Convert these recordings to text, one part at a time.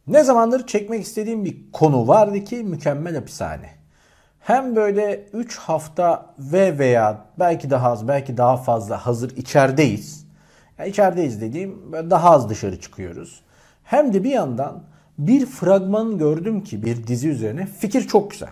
Ne zamandır çekmek istediğim bir konu vardı ki Mükemmel Hapishane. Hem böyle 3 hafta veya belki daha az belki daha fazla hazır içerideyiz. Yani içerideyiz dediğim böyle daha az dışarı çıkıyoruz. Hem de bir yandan bir fragman gördüm ki bir dizi üzerine fikir çok güzel.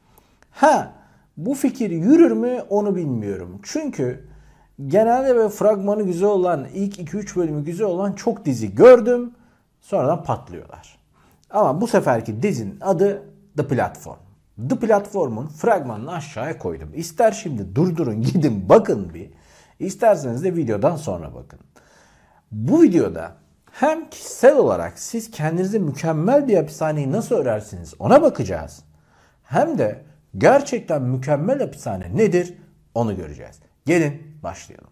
Bu fikir yürür mü onu bilmiyorum. Çünkü genelde böyle fragmanı güzel olan ilk 2-3 bölümü güzel olan çok dizi gördüm. Sonradan patlıyorlar. Ama bu seferki dizinin adı The Platform. The Platform'un fragmanını aşağıya koydum. İster şimdi durdurun gidin bakın bir. İsterseniz de videodan sonra bakın. Bu videoda hem kişisel olarak siz kendinize mükemmel bir hapishaneyi nasıl örersiniz ona bakacağız. Hem de gerçekten mükemmel hapishane nedir onu göreceğiz. Gelin başlayalım.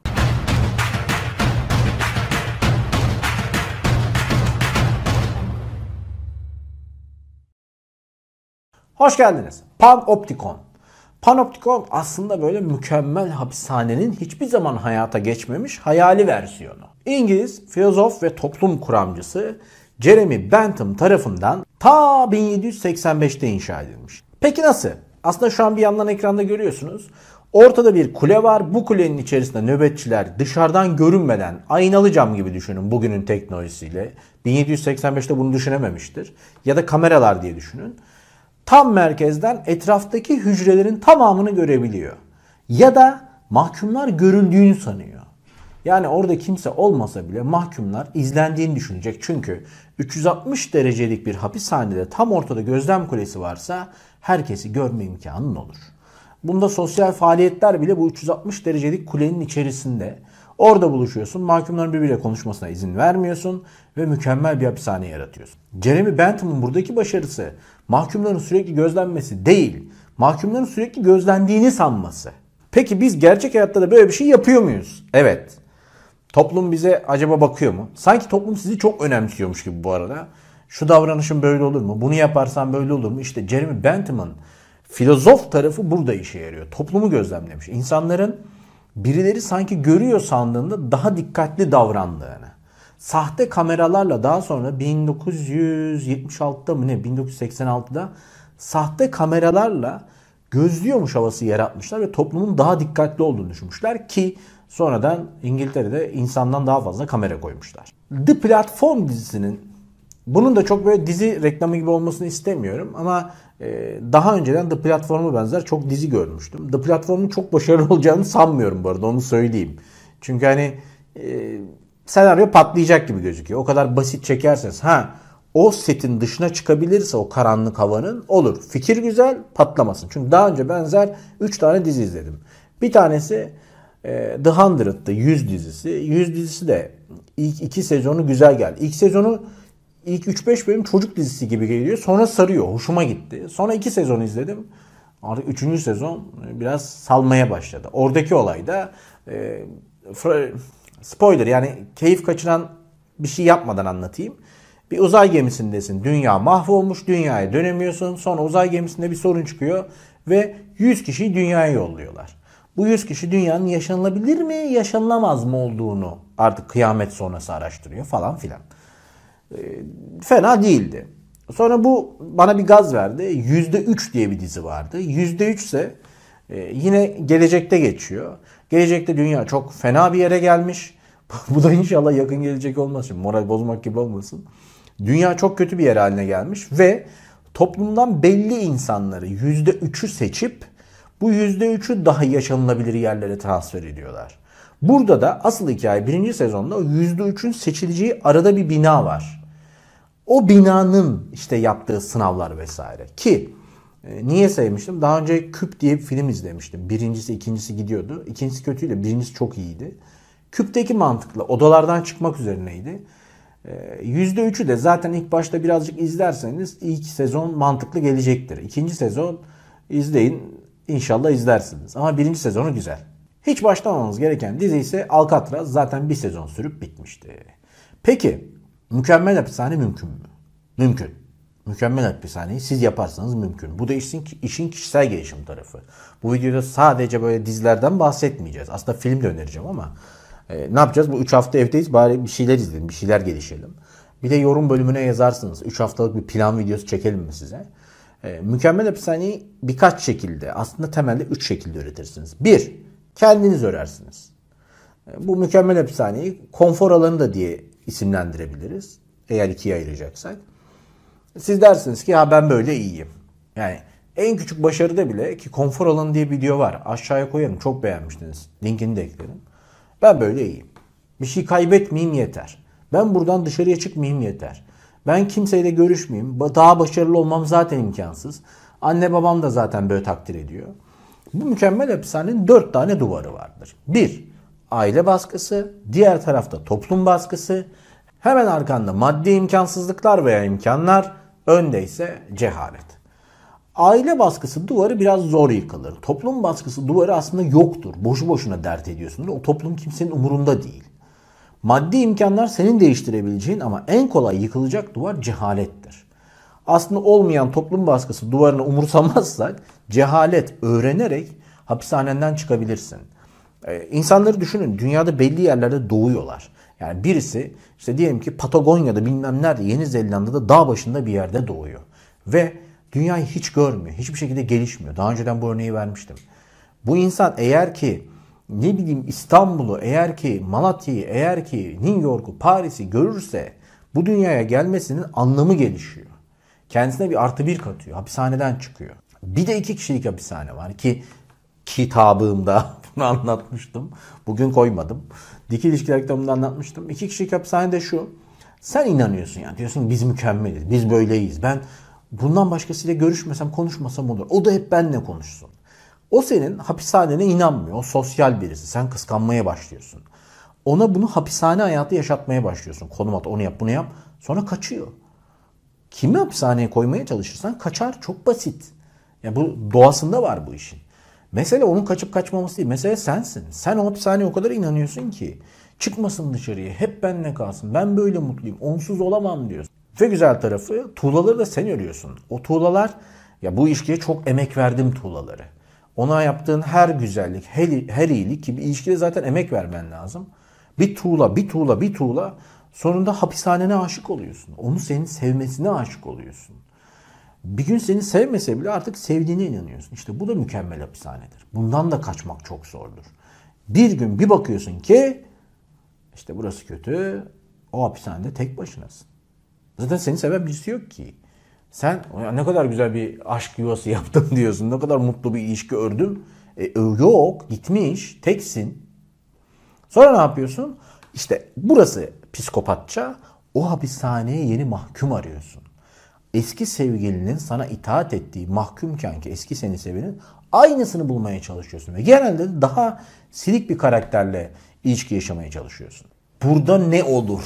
Hoş geldiniz. Panoptikon. Panoptikon aslında böyle mükemmel hapishanenin hiçbir zaman hayata geçmemiş hayali versiyonu. İngiliz filozof ve toplum kuramcısı Jeremy Bentham tarafından ta 1785'te inşa edilmiş. Peki nasıl? Aslında şu an bir yandan ekranda görüyorsunuz. Ortada bir kule var. Bu kulenin içerisinde nöbetçiler dışarıdan görünmeden aynalı cam gibi düşünün bugünün teknolojisiyle. 1785'te bunu düşünememiştir. Ya da kameralar diye düşünün. Tam merkezden etraftaki hücrelerin tamamını görebiliyor. Ya da mahkumlar görüldüğünü sanıyor. Yani orada kimse olmasa bile mahkumlar izlendiğini düşünecek. Çünkü 360 derecelik bir hapishanede tam ortada gözlem kulesi varsa herkesi görme imkanın olur. Bunda sosyal faaliyetler bile bu 360 derecelik kulenin içerisinde. Orada buluşuyorsun, mahkumların birbiriyle konuşmasına izin vermiyorsun ve mükemmel bir hapishane yaratıyorsun. Jeremy Bentham'ın buradaki başarısı mahkumların sürekli gözlenmesi değil, mahkumların sürekli gözlendiğini sanması. Peki biz gerçek hayatta da böyle bir şey yapıyor muyuz? Evet. Toplum bize acaba bakıyor mu? Sanki toplum sizi çok önemsiyormuş gibi bu arada. Şu davranışın böyle olur mu? Bunu yaparsan böyle olur mu? İşte Jeremy Bentham'ın filozof tarafı burada işe yarıyor. Toplumu gözlemlemiş. İnsanların birileri sanki görüyor sandığında daha dikkatli davrandığını. Sahte kameralarla daha sonra 1976'da mı ne 1986'da sahte kameralarla gözlüyormuş havası yaratmışlar ve toplumun daha dikkatli olduğunu düşünmüşler ki sonradan İngiltere'de insandan daha fazla kamera koymuşlar. The Platform dizisinin bunun da çok böyle dizi reklamı gibi olmasını istemiyorum ama daha önceden The Platform'a benzer çok dizi görmüştüm. The Platform'un çok başarılı olacağını sanmıyorum bu arada onu söyleyeyim. Çünkü hani senaryo patlayacak gibi gözüküyor. O kadar basit çekerseniz o setin dışına çıkabilirse o karanlık havanın olur. Fikir güzel patlamasın. Çünkü daha önce benzer 3 tane dizi izledim. Bir tanesi The 100'dı 100 dizisi. 100 dizisi de ilk 2 sezonu güzel geldi. İlk sezonu ilk 3-5 bölüm çocuk dizisi gibi geliyor. Sonra sarıyor. Hoşuma gitti. Sonra 2 sezon izledim. Artık 3. sezon biraz salmaya başladı. Oradaki olay da spoiler yani keyif kaçıran bir şey yapmadan anlatayım. Bir uzay gemisindesin. Dünya mahvolmuş. Dünyaya dönemiyorsun. Sonra uzay gemisinde bir sorun çıkıyor. Ve 100 kişiyi dünyaya yolluyorlar. Bu 100 kişi dünyanın yaşanılabilir mi, yaşanılamaz mı olduğunu artık kıyamet sonrası araştırıyor falan filan. Fena değildi. Sonra bu bana bir gaz verdi. %3 diye bir dizi vardı. %3 ise yine gelecekte geçiyor. Gelecekte dünya çok fena bir yere gelmiş. Bu da inşallah yakın gelecek olmasın. Moral bozmak gibi olmasın. Dünya çok kötü bir yer haline gelmiş ve toplumdan belli insanları %3'ü seçip bu %3'ü daha yaşanılabilir yerlere transfer ediyorlar. Burada da asıl hikaye 1. sezonda o %3'ün seçileceği arada bir bina var. O binanın işte yaptığı sınavlar vesaire. Ki niye sevmiştim? Daha önce Küp diye bir film izlemiştim. Birincisi, ikincisi gidiyordu. İkincisi kötüydü, birincisi çok iyiydi. Küp'teki mantıkla odalardan çıkmak üzerineydi. %3'ü de zaten ilk başta birazcık izlerseniz ilk sezon mantıklı gelecektir. İkinci sezon izleyin, inşallah izlersiniz. Ama 1. sezonu güzel. Hiç başlamamanız gereken dizi ise Alcatraz, zaten bir sezon sürüp bitmişti. Peki mükemmel hapishane mümkün mü? Mümkün. Mükemmel hapishaneyi siz yaparsanız mümkün. Bu da işin kişisel gelişim tarafı. Bu videoda sadece böyle dizilerden bahsetmeyeceğiz. Aslında film de önereceğim ama ne yapacağız? Bu 3 hafta evdeyiz. Bari bir şeyler izleyelim, bir şeyler gelişelim. Bir de yorum bölümüne yazarsınız. 3 haftalık bir plan videosu çekelim mi size? Mükemmel hapishaneyi birkaç şekilde, aslında temelde 3 şekilde üretirsiniz. 1. Kendiniz örersiniz. Bu mükemmel hapishaneyi konfor alanı da diye isimlendirebiliriz. Eğer ikiye ayıracaksak. Siz dersiniz ki ya ben böyle iyiyim. Yani en küçük başarıda bile, ki konfor alanı diye bir video var. Aşağıya koyarım. Çok beğenmiştiniz. Linkini de eklerim. Ben böyle iyiyim. Bir şey kaybetmeyeyim yeter. Ben buradan dışarıya çıkmayayım yeter. Ben kimseyle görüşmeyeyim. Daha başarılı olmam zaten imkansız. Anne babam da zaten böyle takdir ediyor. Bu mükemmel hapishanenin 4 tane duvarı vardır. 1. Aile baskısı. Diğer tarafta toplum baskısı. Hemen arkanda maddi imkansızlıklar veya imkanlar. Önde ise cehalet. Aile baskısı duvarı biraz zor yıkılır. Toplum baskısı duvarı aslında yoktur. Boşu boşuna dert ediyorsunuz. O toplum kimsenin umurunda değil. Maddi imkanlar senin değiştirebileceğin ama en kolay yıkılacak duvar cehalettir. Aslında olmayan toplum baskısı duvarını umursamazsak cehalet öğrenerek hapishaneden çıkabilirsin. İnsanları düşünün, dünyada belli yerlerde doğuyorlar. Yani birisi işte diyelim ki Patagonya'da bilmem nerede, Yeni Zelanda'da dağ başında bir yerde doğuyor. Ve dünyayı hiç görmüyor. Hiçbir şekilde gelişmiyor. Daha önceden bu örneği vermiştim. Bu insan eğer ki ne bileyim İstanbul'u, eğer ki Malatya'yı, eğer ki New York'u, Paris'i görürse bu dünyaya gelmesinin anlamı gelişiyor. Kendisine bir artı bir katıyor. Hapishaneden çıkıyor. Bir de 2 kişilik hapishane var ki kitabımda bunu anlatmıştım. Bugün koymadım. Dikil İlişkiler kitabımda anlatmıştım. 2 kişilik hapishane de şu. Sen inanıyorsun yani. Diyorsun ki biz mükemmeliz. Biz böyleyiz. Ben bundan başkasıyla görüşmesem, konuşmasam olur. O da hep benimle konuşsun. O senin hapishanene inanmıyor. O sosyal birisi. Sen kıskanmaya başlıyorsun. Ona bunu hapishane hayatı yaşatmaya başlıyorsun. Konum at, onu yap, bunu yap. Sonra kaçıyor. Kimi hapishaneye koymaya çalışırsan kaçar. Çok basit. Yani bu doğasında var bu işin. Mesele onun kaçıp kaçmaması değil. Mesele sensin. Sen o hapishaneye o kadar inanıyorsun ki çıkmasın dışarıya. Hep benimle kalsın. Ben böyle mutluyum. Onsuz olamam diyorsun. Ve güzel tarafı, tuğlaları da sen örüyorsun. O tuğlalar, ya bu ilişkiye çok emek verdim tuğlaları. Ona yaptığın her güzellik, her iyilik, ki bir ilişkide zaten emek vermen lazım. Bir tuğla, bir tuğla, bir tuğla, sonunda hapishanene aşık oluyorsun. Onu senin sevmesine aşık oluyorsun. Bir gün seni sevmese bile artık sevdiğine inanıyorsun. İşte bu da mükemmel hapishanedir. Bundan da kaçmak çok zordur. Bir gün bir bakıyorsun ki işte burası kötü, o hapishanede tek başınasın. Zaten seni seven birisi yok ki. Sen ne kadar güzel bir aşk yuvası yaptım diyorsun. Ne kadar mutlu bir ilişki ördüm. Yok, gitmiş, teksin. Sonra ne yapıyorsun? İşte burası psikopatça. O hapishaneye yeni mahkum arıyorsun. Eski sevgilinin sana itaat ettiği mahkumken ki eski seni sevenin aynısını bulmaya çalışıyorsun. Ve genelde de daha silik bir karakterle ilişki yaşamaya çalışıyorsun. Burada ne olur?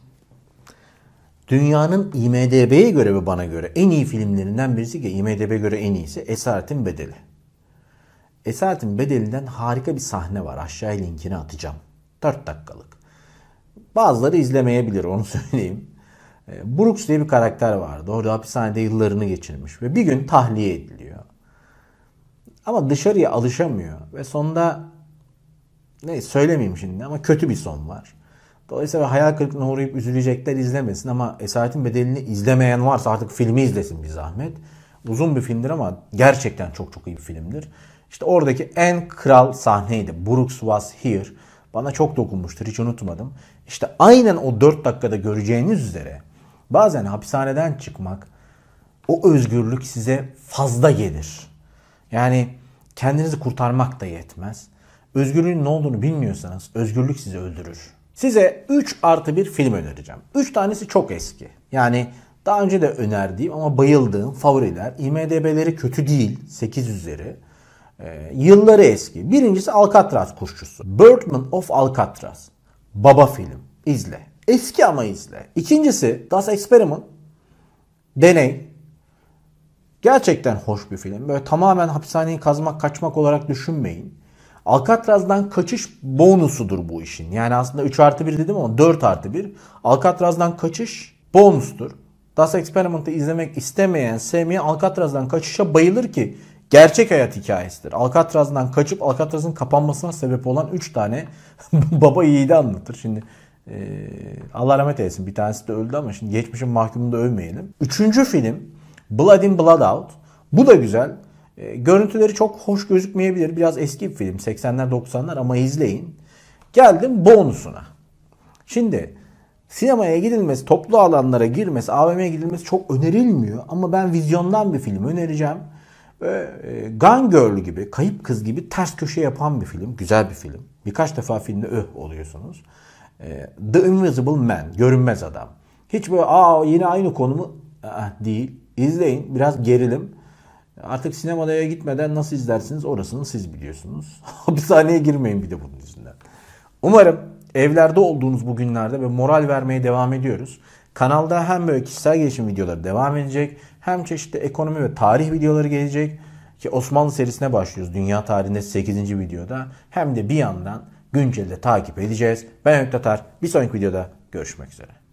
Dünyanın IMDb'ye göre ve bana göre en iyi filmlerinden birisi, ki IMDb'ye göre en iyisi, Esaretin Bedeli. Esaretin Bedeli'nden harika bir sahne var. Aşağıya linkini atacağım. 4 dakikalık. Bazıları izlemeyebilir, onu söyleyeyim. Brooks diye bir karakter vardı. Orada hapishanede yıllarını geçirmiş ve bir gün tahliye ediliyor. Ama dışarıya alışamıyor ve sonunda, ne söylemeyeyim şimdi ama kötü bir son var. Dolayısıyla hayal kırıklığına uğrayıp üzülecekler, izlemesin, ama Esaretin Bedeli'ni izlemeyen varsa artık filmi izlesin bir zahmet. Uzun bir filmdir ama gerçekten çok çok iyi bir filmdir. İşte oradaki en kral sahneydi. Brooks was here. Bana çok dokunmuştur, hiç unutmadım. İşte aynen o 4 dakikada göreceğiniz üzere bazen hapishaneden çıkmak, o özgürlük size fazla gelir. Yani kendinizi kurtarmak da yetmez. Özgürlüğün ne olduğunu bilmiyorsanız özgürlük sizi öldürür. Size 3+1 film önereceğim. 3 tanesi çok eski. Yani daha önce de önerdiğim ama bayıldığım favoriler. IMDb'leri kötü değil. 8 üzeri. Yılları eski. Birincisi Alcatraz Kuşçusu. Birdman of Alcatraz. Baba film. İzle. Eski ama izle. İkincisi Das Experiment. Deney. Gerçekten hoş bir film. Böyle tamamen hapishaneyi kazmak, kaçmak olarak düşünmeyin. Alcatraz'dan kaçış bonusudur bu işin. Yani aslında 3+1 dedim ama 4+1. Alcatraz'dan kaçış bonustur. Das Experiment'ı izlemek istemeyen, sevmeyen Alcatraz'dan kaçışa bayılır ki gerçek hayat hikayesidir. Alcatraz'dan kaçıp Alcatraz'ın kapanmasına sebep olan 3 tane baba yiğidi anlatır. Şimdi Allah rahmet eylesin. Bir tanesi de öldü ama şimdi geçmişin mahkumunu da övmeyelim. Üçüncü film Blood in Blood Out. Bu da güzel. Görüntüleri çok hoş gözükmeyebilir. Biraz eski bir film. 80'ler 90'lar ama izleyin. Geldim bonusuna. Şimdi sinemaya gidilmesi, toplu alanlara girmesi, AVM'ye gidilmesi çok önerilmiyor. Ama ben vizyondan bir film önereceğim. Gone Girl gibi, Kayıp Kız gibi ters köşe yapan bir film. Güzel bir film. Birkaç defa filmde oluyorsunuz. The Invisible Man, Görünmez Adam. Hiç böyle yine aynı konu mu? Değil. İzleyin. Biraz gerilim. Artık sinemaya gitmeden nasıl izlersiniz orasını siz biliyorsunuz. Hapishaneye girmeyin bir de bunun yüzünden. Umarım evlerde olduğunuz bu günlerde ve moral vermeye devam ediyoruz. Kanalda hem böyle kişisel gelişim videoları devam edecek, hem çeşitli ekonomi ve tarih videoları gelecek. Ki Osmanlı serisine başlıyoruz dünya tarihinde 8. videoda. Hem de bir yandan güncelde takip edeceğiz. Ben Öykü Tatar. Bir sonraki videoda görüşmek üzere.